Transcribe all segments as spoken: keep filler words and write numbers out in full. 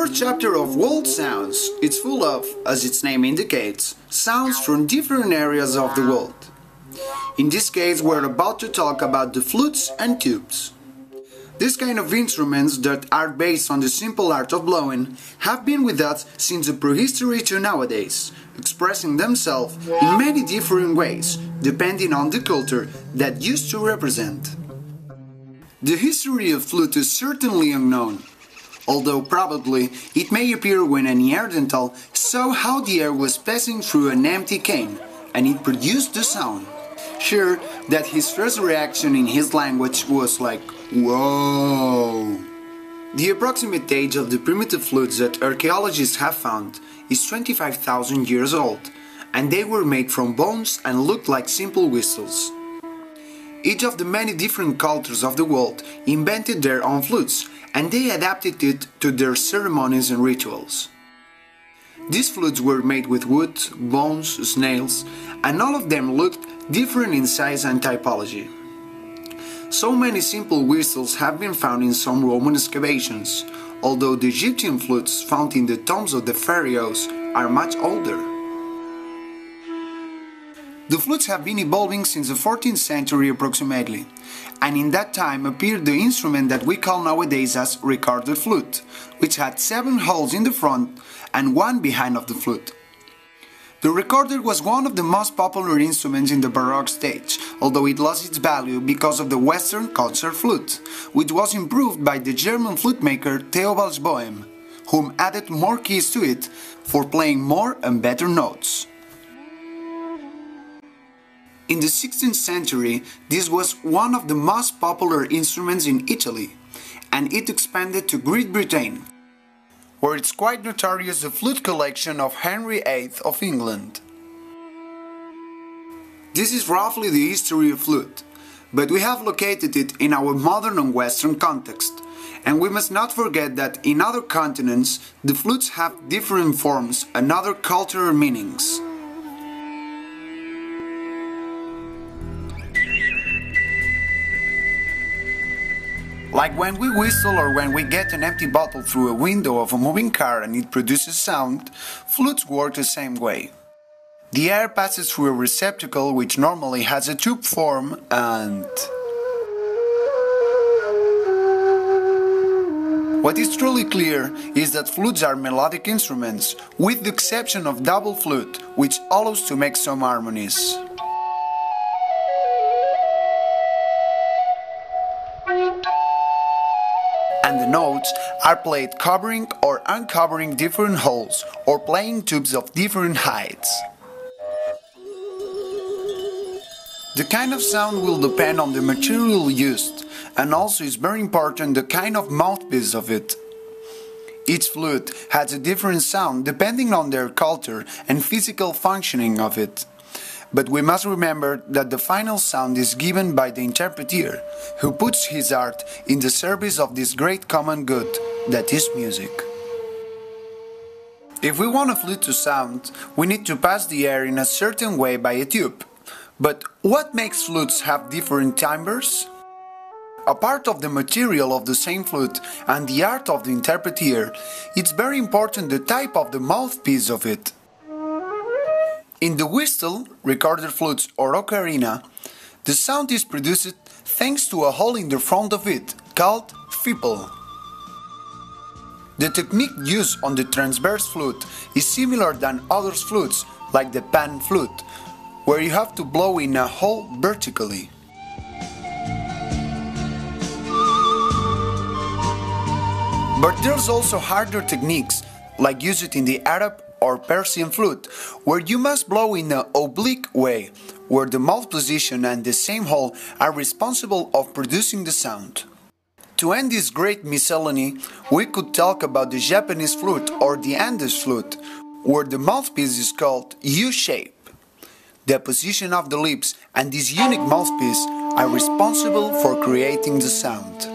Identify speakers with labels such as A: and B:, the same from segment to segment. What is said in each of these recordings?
A: first chapter of World Sounds is full of, as its name indicates, sounds from different areas of the world. In this case, we're about to talk about the flutes and tubes. This kind of instruments that are based on the simple art of blowing have been with us since the prehistory to nowadays, expressing themselves in many different ways, depending on the culture that used to represent. The history of flute is certainly unknown, although probably it may appear when a Neanderthal saw how the air was passing through an empty cane, and it produced the sound. Sure that his first reaction in his language was like, whoa! The approximate age of the primitive flutes that archaeologists have found is twenty-five thousand years old, and they were made from bones and looked like simple whistles. Each of the many different cultures of the world invented their own flutes, and they adapted it to their ceremonies and rituals. These flutes were made with wood, bones, snails, and all of them looked different in size and typology. So many simple whistles have been found in some Roman excavations, although the Egyptian flutes found in the tombs of the pharaohs are much older. The flutes have been evolving since the fourteenth century approximately, and in that time appeared the instrument that we call nowadays as recorded flute, which had seven holes in the front and one behind of the flute. The recorder was one of the most popular instruments in the Baroque stage, although it lost its value because of the Western concert flute, which was improved by the German flute maker Theobald Boehm, whom added more keys to it for playing more and better notes. In the sixteenth century, this was one of the most popular instruments in Italy, and it expanded to Great Britain, where it's quite notorious the flute collection of Henry the eighth of England. This is roughly the history of flute, but we have located it in our modern and Western context, and we must not forget that in other continents the flutes have different forms and other cultural meanings. Like when we whistle or when we get an empty bottle through a window of a moving car and it produces sound, flutes work the same way. The air passes through a receptacle which normally has a tube form and... What is truly clear is that flutes are melodic instruments, with the exception of double flute, which allows to make some harmonies. And the notes are played covering or uncovering different holes or playing tubes of different heights. The kind of sound will depend on the material used, and also is very important the kind of mouthpiece of it. Each flute has a different sound depending on their culture and physical functioning of it. But we must remember that the final sound is given by the interpreter, who puts his art in the service of this great common good that is music. If we want a flute to sound, we need to pass the air in a certain way by a tube. But what makes flutes have different timbres? Apart of the material of the same flute and the art of the interpreter, it's very important the type of the mouthpiece of it. In the whistle, recorded flutes or ocarina, the sound is produced thanks to a hole in the front of it, called fipple. The technique used on the transverse flute is similar than other flutes, like the pan flute, where you have to blow in a hole vertically. But there's also harder techniques, like used in the Arab or Persian flute, where you must blow in an oblique way, where the mouth position and the same hole are responsible of producing the sound. To end this great miscellany, we could talk about the Japanese flute or the Andes flute, where the mouthpiece is called U-shape. The position of the lips and this unique mouthpiece are responsible for creating the sound.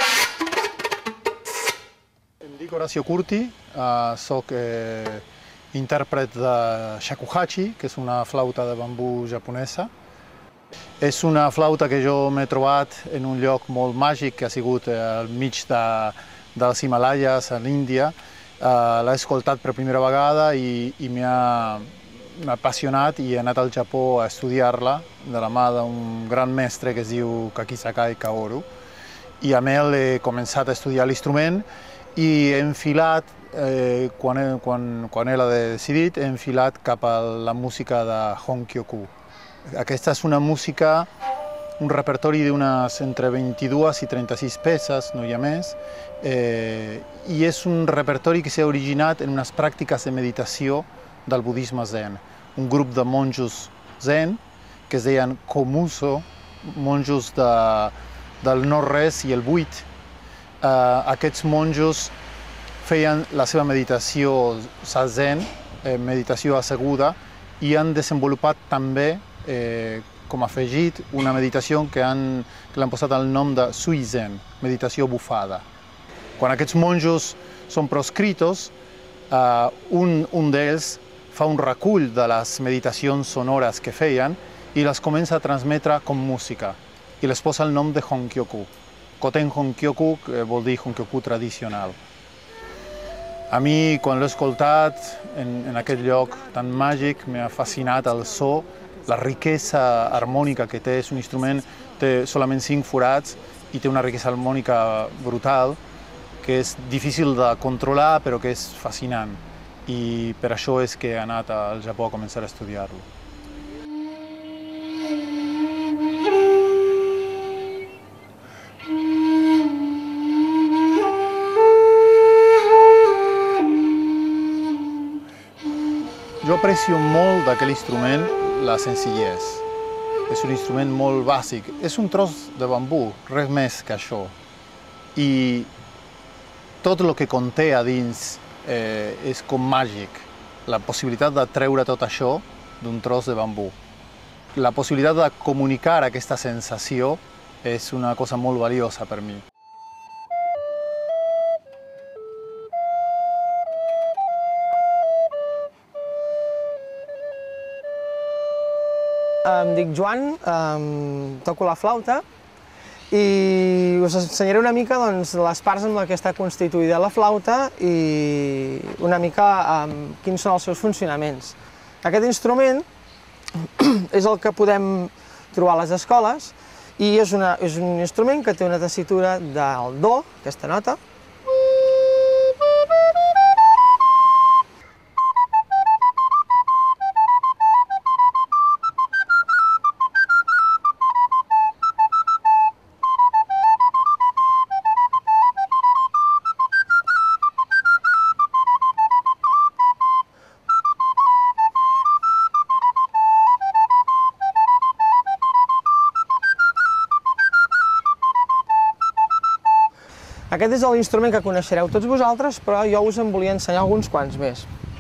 B: Horacio Curti, uh, soc eh, intèrpret de shakuhachi, que és una flauta de bambú japonesa. És una flauta que jo m'he trobat en un lloc molt màgic, que ha sigut al mig de, dels Himalaies, a l'Índia. Uh, L'he escoltat per primera vegada i, i m'ha apassionat i he anat al Japó a estudiar-la de la mà d'un gran mestre que es diu Kakisakai Kaoru. I amb ell he començat a estudiar l'instrument i he enfilat, eh, quan, quan, quan ell ha decidit, he enfilat cap a la música de Honkyoku. Aquesta és una música, un repertori d'unes entre vint-i-dues i trenta-sis peces, no hi ha més, eh, i és un repertori que s'ha originat en unes pràctiques de meditació del budisme zen. Un grup de monjos zen, que es deien Komuso, monjos de, del nord-est i el buit. Eh, aquests monjos feien la seva meditació zazen, eh, meditació asseguda, i han desenvolupat també Eh, com a afegit una meditació que han, que l'han posat el nom de Suizen, meditació bufada. Quan aquests monjos són proscritos, eh, un, un d'ells fa un recull de les meditacions sonores que feien i les comença a transmetre com música i les posa el nom de Honkyoku. Koten Honkyoku, que vol dir Honkyoku tradicional. A mi, quan l'he escoltat en, en aquest lloc tan màgic, m'ha fascinat el so, la riquesa harmònica que té. És un instrument, té solament cinc forats i té una riquesa harmònica brutal, que és difícil de controlar, però que és fascinant. I per això és que he anat al Japó a començar a estudiar-lo. Jo aprecio molt d'aquell instrument la senzillesa. És un instrument molt bàsic. És un tros de bambú, res més que això. I tot el que conté a dins eh, és com màgic. La possibilitat de treure tot això d'un tros de bambú. La possibilitat de comunicar aquesta sensació és una cosa molt valiosa per mi.
C: Em dic Joan, em toco la flauta i us ensenyaré una mica doncs, les parts amb les que està constituïda la flauta i una mica um, quins són els seus funcionaments. Aquest instrument és el que podem trobar a les escoles i és, una, és un instrument que té una tessitura del do, aquesta nota, Aquest és l'instrument que coneixereu tots vosaltres, però jo us en volia ensenyar alguns quants més.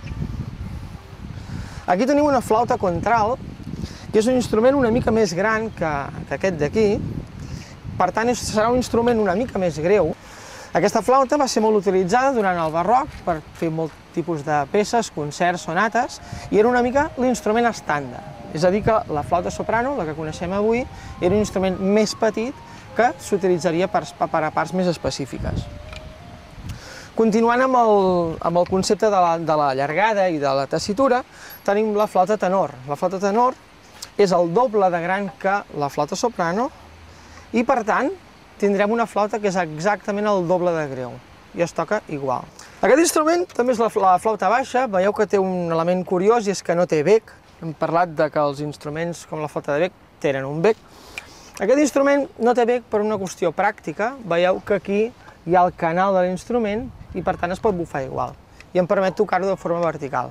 C: Aquí teniu una flauta contralt, que és un instrument una mica més gran que, que aquest d'aquí, per tant serà un instrument una mica més greu. Aquesta flauta va ser molt utilitzada durant el barroc per fer molt tipus de peces, concerts, sonates, i era una mica l'instrument estàndard. És a dir, que la flauta soprano, la que coneixem avui, era un instrument més petit que s'utilitzaria per, per a parts més específiques. Continuant amb el, amb el concepte de la, de la llargada i de la tessitura, tenim la flauta tenor. La flauta tenor és el doble de gran que la flauta soprano i, per tant, tindrem una flauta que és exactament el doble de greu i es toca igual. Aquest instrument també és la, la flauta baixa. Veieu que té un element curiós i és que no té bec. Hem parlat de que els instruments com la flauta de bec tenen un bec. Aquest instrument no té bec per una qüestió pràctica. Veieu que aquí hi ha el canal de l'instrument i per tant es pot bufar igual. I em permet tocar-ho de forma vertical.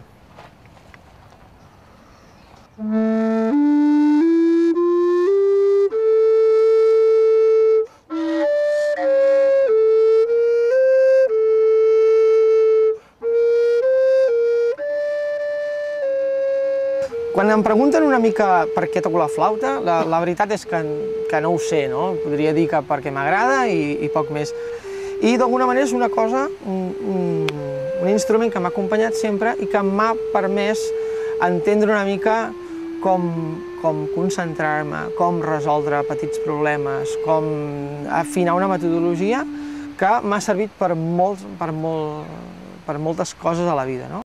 C: Quan em pregunten una mica per què toco la flauta, la, la veritat és que, que no ho sé, no? Podria dir que perquè m'agrada i, i poc més. I d'alguna manera és una cosa, un, un, un instrument que m'ha acompanyat sempre i que m'ha permès entendre una mica com, com concentrar-me, com resoldre petits problemes, com afinar una metodologia que m'ha servit per, molts, per, molt, per moltes coses a la vida, no?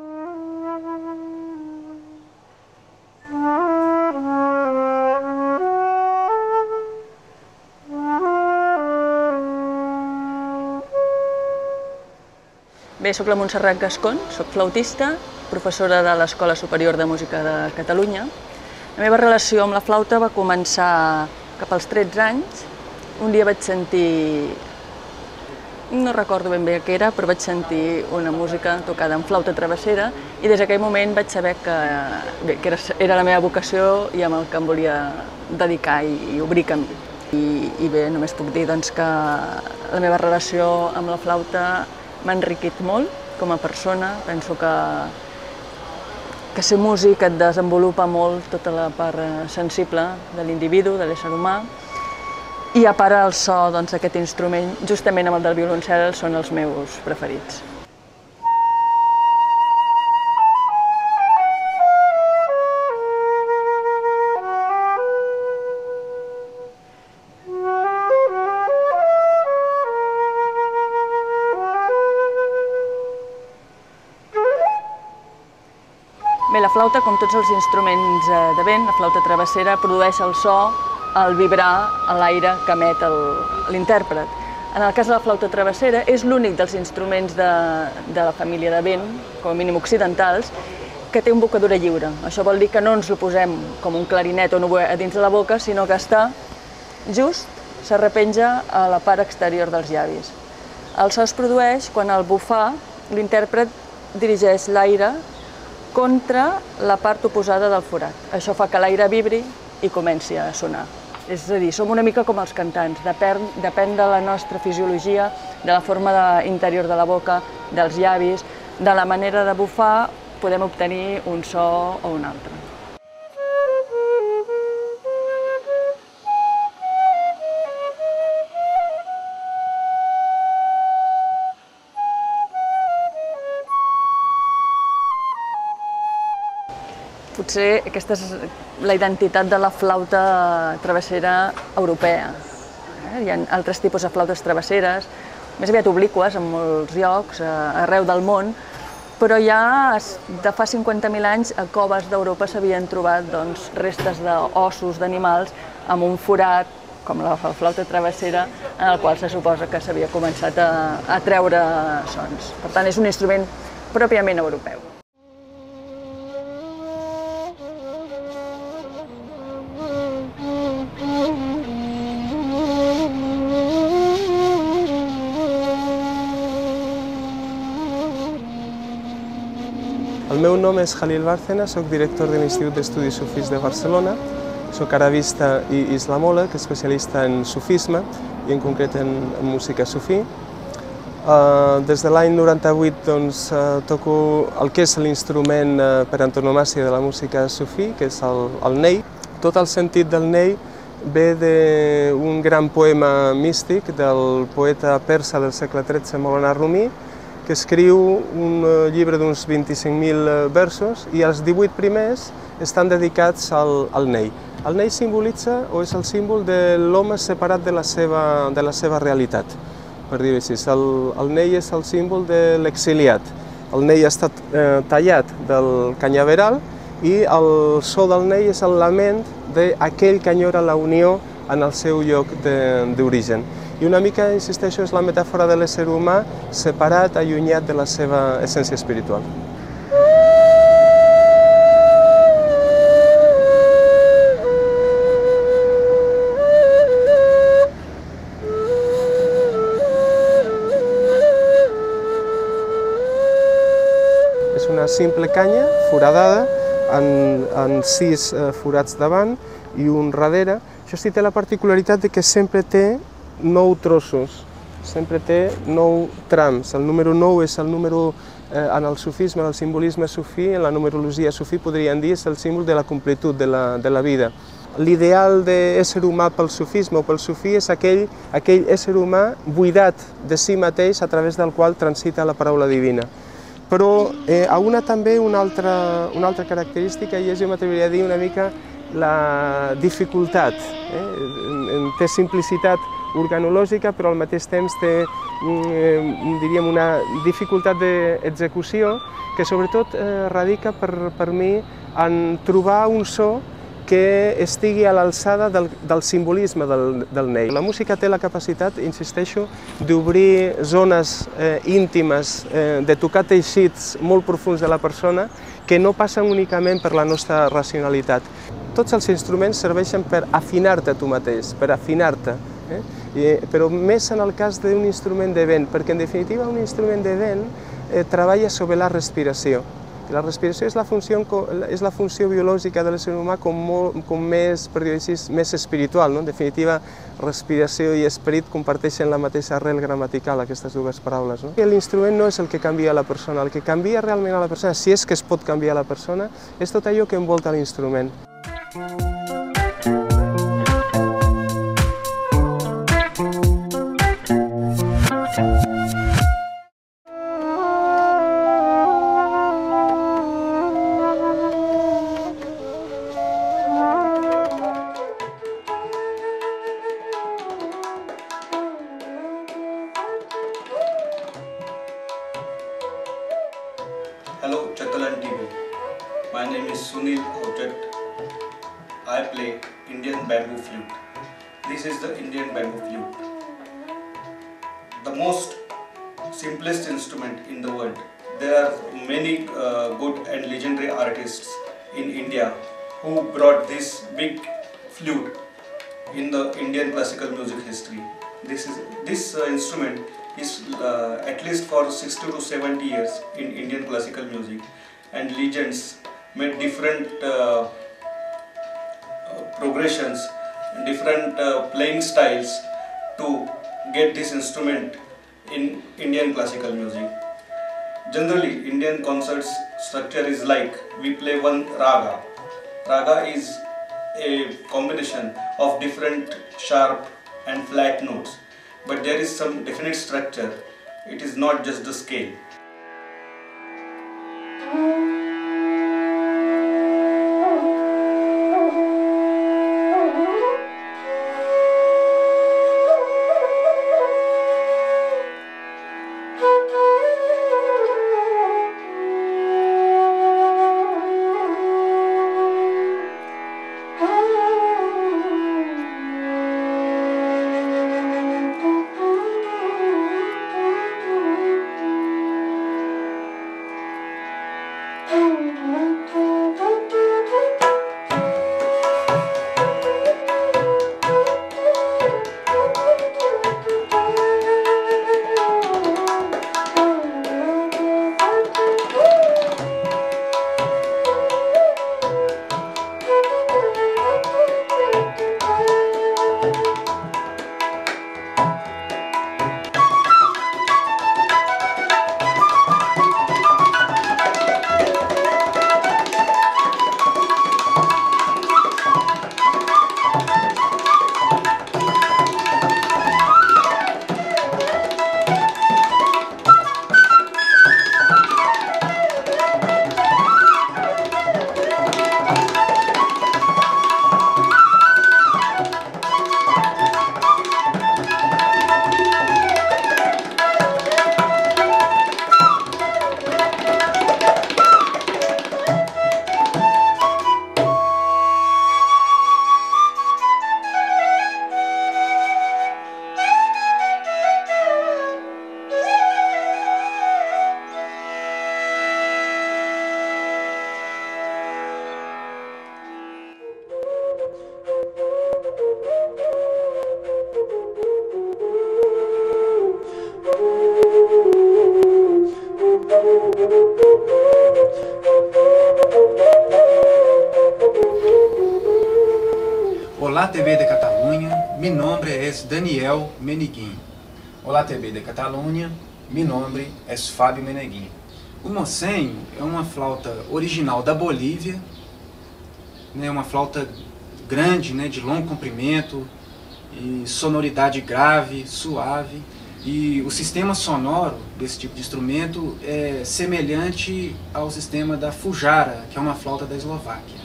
D: Bé, soc la Montserrat Gascon, soc flautista, professora de l'Escola Superior de Música de Catalunya. La meva relació amb la flauta va començar cap als tretze anys. Un dia vaig sentir, no recordo ben bé què era, però vaig sentir una música tocada en flauta travessera i des d'aquell moment vaig saber que, bé, que era, era la meva vocació i amb el que em volia dedicar i, i obrir camí. I, I bé, només puc dir doncs, que la meva relació amb la flauta m'ha enriquit molt com a persona. Penso que, que ser músic et desenvolupa molt tota la part sensible de l'individu, de l'ésser humà, i a part el so d'aquest instrument, justament amb el del violoncel, són els meus preferits. Bé, la flauta, com tots els instruments de vent, la flauta travessera produeix el so al vibrar a l'aire que emet l'intèrpret. En el cas de la flauta travessera, és l'únic dels instruments de, de la família de vent, com a mínim occidentals, que té embocadura lliure. Això vol dir que no ens ho posem com un clarinet o un oboè a dins de la boca, sinó que està just, s'arrepenja a la part exterior dels llavis. El so es produeix quan al bufar l'intèrpret dirigeix l'aire contra la part oposada del forat. Això fa que l'aire vibri i comenci a sonar. És a dir, som una mica com els cantants, depèn, depèn de la nostra fisiologia, de la forma de, interior de la boca, dels llavis, de la manera de bufar, podem obtenir un so o un altre. Potser aquesta és la identitat de la flauta travessera europea. Hi ha altres tipus de flautes travesseres, més aviat obliqües en molts llocs, arreu del món, però ja de fa cinquanta mil anys a coves d'Europa s'havien trobat doncs, restes d'ossos d'animals amb un forat, com la flauta travessera, en el qual se suposa que s'havia començat a, a treure sons. Per tant, és un instrument pròpiament europeu.
E: El meu nom és Jalil Bárcena, soc director de l'Institut d'Estudis Sufís de Barcelona, soc arabista i islamòleg, especialista en sufisme i en concret en, en música sufí. Uh, des de l'any noranta-vuit doncs, uh, toco el que és l'instrument uh, per antonomàsia de la música sufí, que és el, el ney. Tot el sentit del ney ve d'un gran poema místic del poeta persa del segle tretze, Maulana Rumi, que escriu un llibre d'uns vint-i-cinc mil versos i els divuit primers estan dedicats al, al ney. El ney simbolitza o és el símbol de l'home separat de la seva, de la seva realitat, per dir-ho així. El, el ney és el símbol de l'exiliat. El ney ha estat eh, tallat del canyaveral i el so del ney és el lament d'aquell que enyora la unió en el seu lloc d'origen. I una mica, insisteixo, és la metàfora de l'ésser humà separat, allunyat de la seva essència espiritual. És una simple canya foradada en, en sis eh, forats davant i un darrere. Això sí té la particularitat de que sempre té nou trossos, sempre té nou trams. El número nou és el número, eh, en el sufisme, en el simbolisme sufí, en la numerologia sufí, podríem dir, és el símbol de la completud de la, de la vida. l'ideal d'ésser humà pel sufisme o pel sufí és aquell, aquell ésser humà buidat de si mateix a través del qual transita la paraula divina. Però eh, a una també una altra, una altra característica, i és, jo m'atreviria a dir, una mica la dificultat. Eh? Té simplicitat organològica, però al mateix temps té, eh, diríem, una dificultat d'execució que sobretot eh, radica per, per mi en trobar un so que estigui a l'alçada del, del simbolisme del, del ney. La música té la capacitat, insisteixo, d'obrir zones eh, íntimes, eh, de tocar teixits molt profuns de la persona que no passen únicament per la nostra racionalitat. Tots els instruments serveixen per afinar-te tu mateix, per afinar-te, eh? I, però més en el cas d'un instrument de vent, perquè en definitiva un instrument de vent eh, treballa sobre la respiració. La respiració és la funció, és la funció biològica de l'ésser humà com, molt, com més, per dir així, més espiritual. No? En definitiva, respiració i esperit comparteixen la mateixa arrel gramatical, aquestes dues paraules. No? L'instrument no és el que canvia la persona, el que canvia realment a la persona, si és que es pot canviar la persona, és tot allò que envolta l'instrument.
F: Hello Chatalan T V, my name is Sunil Ochet. I play Indian bamboo flute. This is the Indian bamboo flute. The most simplest instrument in the world. There are many uh, good and legendary artists in India who brought this big flute in the Indian classical music history. This is this uh, instrument is uh, at least for sixty to seventy years in Indian classical music, and legends made different uh, uh, progressions, different uh, playing styles to get this instrument in Indian classical music. Generally, Indian concerts structure is like we play one raga. Raga is a combination of different sharp and flat notes, but there is some definite structure. It is not just the scale.
G: Olá T V de Catalunha, meu nome é Daniel Meneguin. Olá T V de Catalunha, meu nome é Fábio Meneguin. O mocenho é uma flauta original da Bolívia, né, uma flauta grande, né, de longo comprimento, e sonoridade grave, suave. E o sistema sonoro desse tipo de instrumento é semelhante ao sistema da fujara, que é uma flauta da Eslováquia.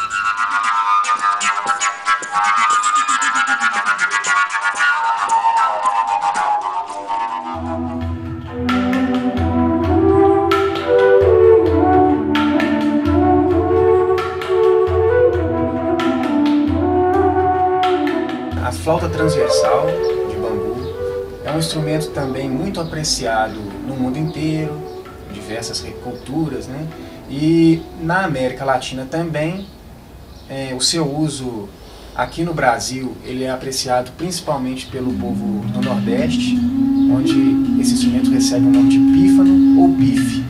G: A flauta transversal de bambu é um instrumento também muito apreciado no mundo inteiro, em diversas culturas, né? E na América Latina também. É, o seu uso aqui no Brasil ele é apreciado principalmente pelo povo do Nordeste, onde esse instrumento recebe o nome de pífano ou bife.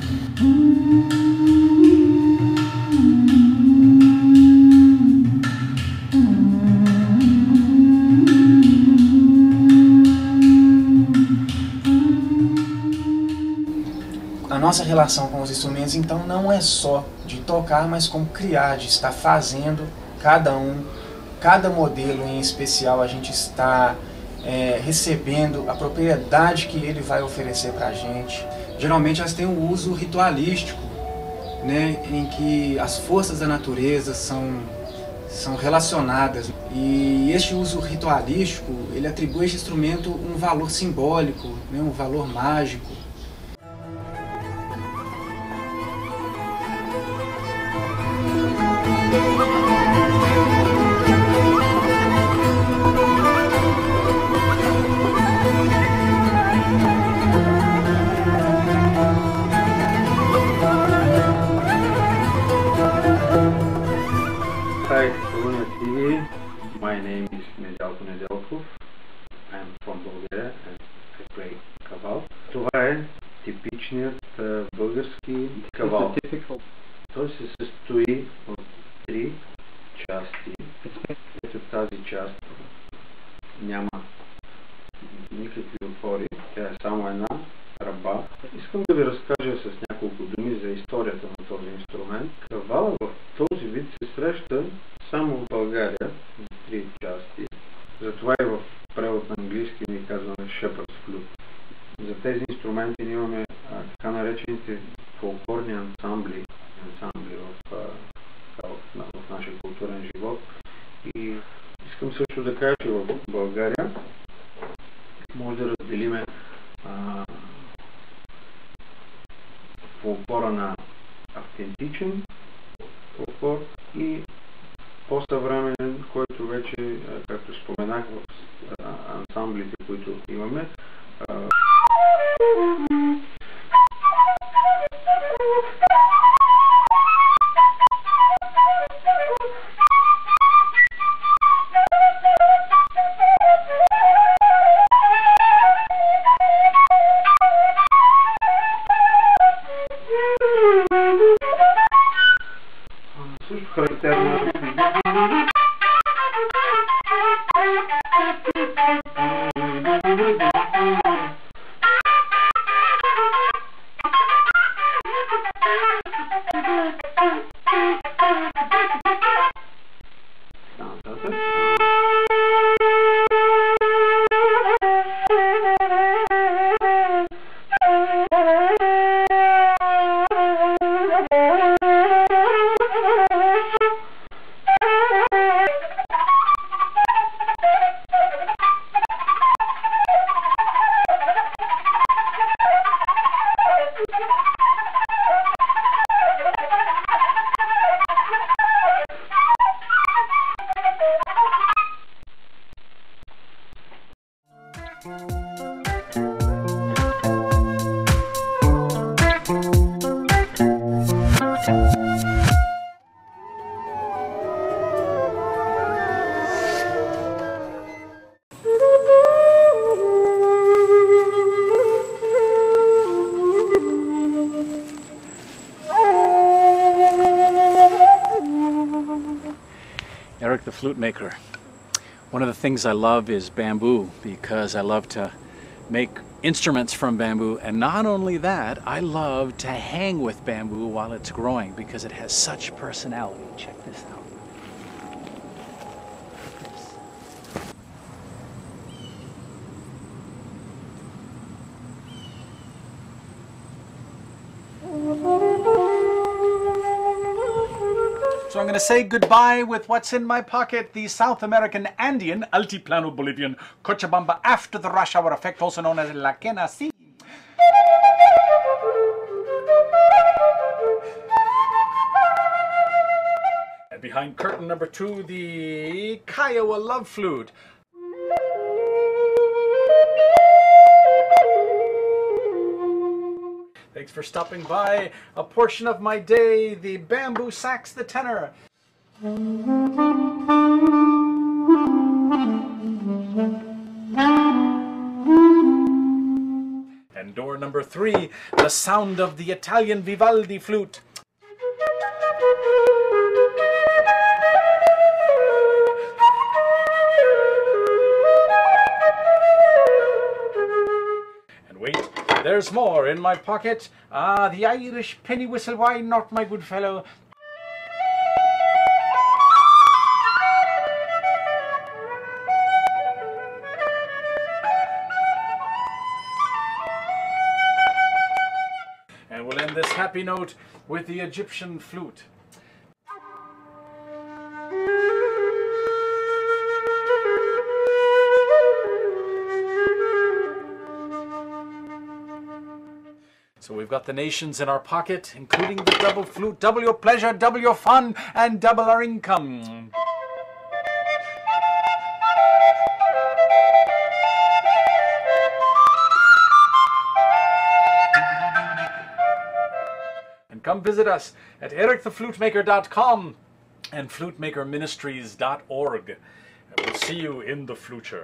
G: A nossa relação com os instrumentos, então, não é só de tocar, mas como criar, de estar fazendo cada um, cada modelo em especial, a gente está é, recebendo a propriedade que ele vai oferecer para a gente. Geralmente elas têm um uso ritualístico, né, em que as forças da natureza são, são relacionadas. E este uso ritualístico, ele atribui a este instrumento um valor simbólico, né, um valor mágico.
H: Hi, everyone. My name is Nedelko Nedelkov. I'm from Bulgaria and I play кавал. Това е типичният uh, български кавал. Той се състои от три части. Ето тази част няма никакви отвори. Тя е само една ръба. Искам да ви разкажа с няколко думи за историята на този инструмент. Кавала в този вид се среща само в България, в три части. Затова и в превод на английски ни казваме shepherd's flute. За тези инструменти ние имаме а, така наречените фолклорни ансамбли, ансамбли в, а, в, в нашия културен живот. И искам също да кажа, че в България може да разделиме а, фолклора на автентичен фолклор и по-съвременен, който вече, както споменах, в ансамблите, които имаме. Също характерно.
I: Eric the flute maker. One of the things I love is bamboo because I love to make instruments from bamboo, and not only that, I love to hang with bamboo while it's growing because it has such personality. Check this out. I'm going to say goodbye with what's in my pocket, the South American Andean Altiplano Bolivian Cochabamba after the rush hour effect, also known as La Quena Si. And behind curtain number two, the Kiowa Love Flute. Thanks for stopping by. A portion of my day, the bamboo sax, the tenor. And door number three, the sound of the Italian Vivaldi flute. And wait, there's more in my pocket. Ah, the Irish penny whistle, why not, my good fellow? And we'll end this happy note with the Egyptian flute. So we've got the nations in our pocket, including the double flute, double your pleasure, double your fun, and double our income. And come visit us at eric the flute maker dot com and flute maker ministries dot org. And we'll see you in the future.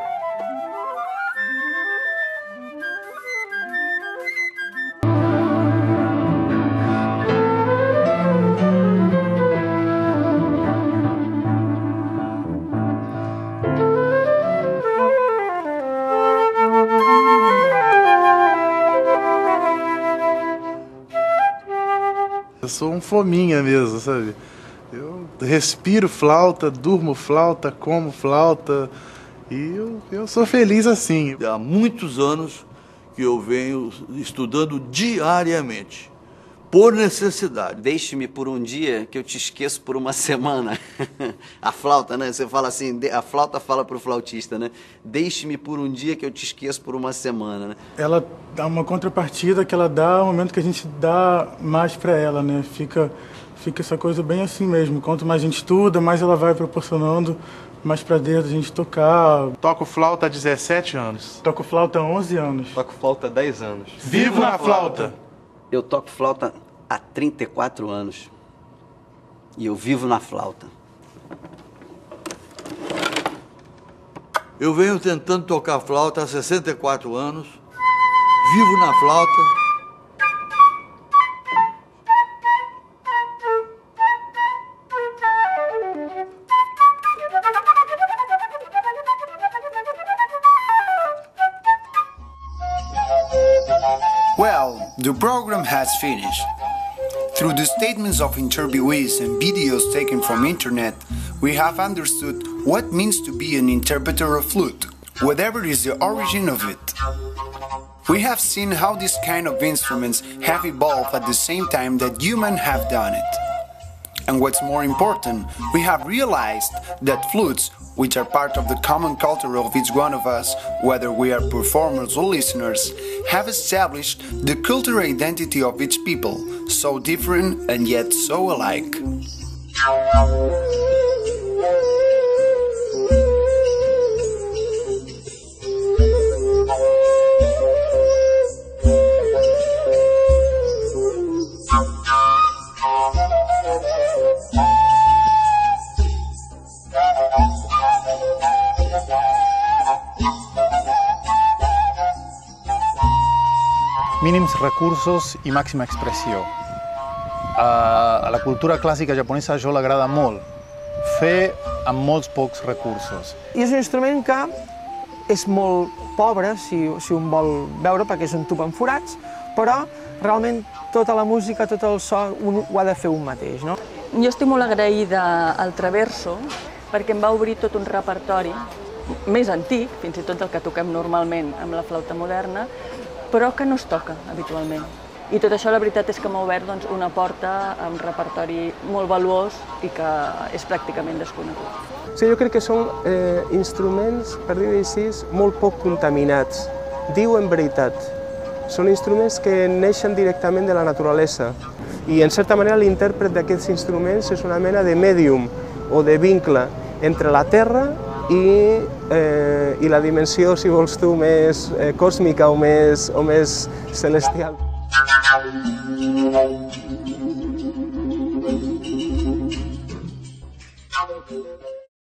J: Eu sou um fominha mesmo, sabe? Eu respiro flauta, durmo flauta, como flauta e eu, eu sou feliz assim.
K: Há muitos anos que eu venho estudando diariamente, por necessidade.
L: Deixe-me por um dia que eu te esqueço por uma semana. A flauta, né? Você fala assim, a flauta fala pro flautista, né? Deixe-me por um dia que eu te esqueço por uma semana, né?
J: Ela dá uma contrapartida que ela dá no momento que a gente dá mais para ela, né? Fica, fica essa coisa bem assim mesmo. Quanto mais a gente estuda, mais ela vai proporcionando mais prazer da gente tocar.
B: Toco flauta há dezessete anos.
J: Toco flauta há onze anos.
M: Toco flauta há dez anos.
B: Vivo na flauta!
L: Eu toco flauta há trinta e quatro anos. E eu vivo na flauta.
K: Eu venho tentando tocar flauta há sessenta e quatro anos, vivo na flauta.
A: Well, the program has finished. Through the statements of interviewees and videos taken from internet, we have understood what it means to be an interpreter of flute, whatever is the origin of it. We have seen how this kind of instruments have evolved at the same time that humans have done it. And what's more important, we have realized that flutes, which are part of the common culture of each one of us, whether we are performers or listeners, have established the cultural identity of each people, so different and yet so alike.
B: Mínims recursos i màxima expressió. A la cultura clàssica japonesa això l'agrada molt, fer amb molts pocs recursos.
C: I és un instrument que és molt pobre, si, si un vol veure, perquè és un tub amb forats, però realment tota la música, tot el so, un ho ha de fer un mateix, no?
D: Jo estic molt agraïda al Traverso perquè em va obrir tot un repertori més antic, fins i tot del que toquem normalment amb la flauta moderna, però que no es toca habitualment. I tot això la veritat és que m'ha obert doncs, una porta amb repertori molt valuós i que és pràcticament desconegut.
E: Sí, jo crec que són eh, instruments, per dir-ho així, molt poc contaminats. Diuen veritat. Són instruments que neixen directament de la naturalesa. I, en certa manera, l'intèrpret d'aquests instruments és una mena de mèdium o de vincle entre la terra i, eh, i la dimensió, si vols tu, més eh, còsmica o més, o més celestial.